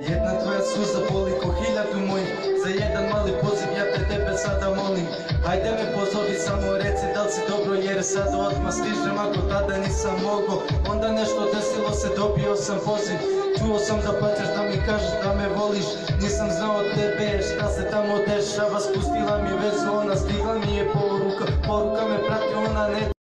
Jedna tvoja suza boli ko 1000 mojih. Za jedan mali poziv ja tebe sada molim. Hajde me pozovi, samo reci da li si dobro, jer sad odmah stižem. Ako tada nisam mogo, onda nešto desilo se, dobio sam poziv. Čuo sam da plaćaš, da mi kažeš da me voliš. Nisam znao tebe, šta se tamo dešava. Spustila mi vezu, ona stigla mi je poruka. Poruka me prati, ona ne